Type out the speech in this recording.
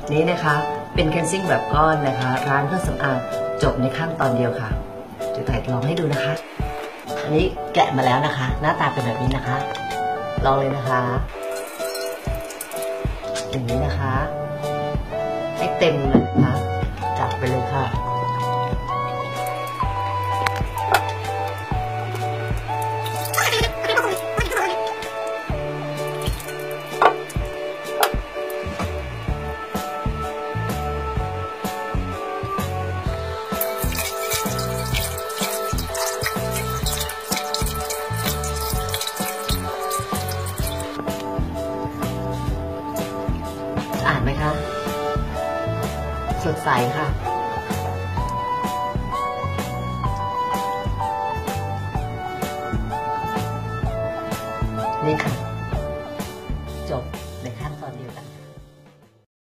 นี้นะคะเป็นเคลนซิ่งแบบก้อนนะคะร้านเครื่องสำอางจบในขั้นตอนเดียวค่ะจะถ่ายลองให้ดูนะคะอันนี้แกะมาแล้วนะคะหน้าตาเป็นแบบนี้นะคะลองเลยนะคะอย่างนี้นะคะให้เต็มเลยนะคะจับไปเลยค่ะอ่านไหมคะสดใสค่ะนี่ค่ะ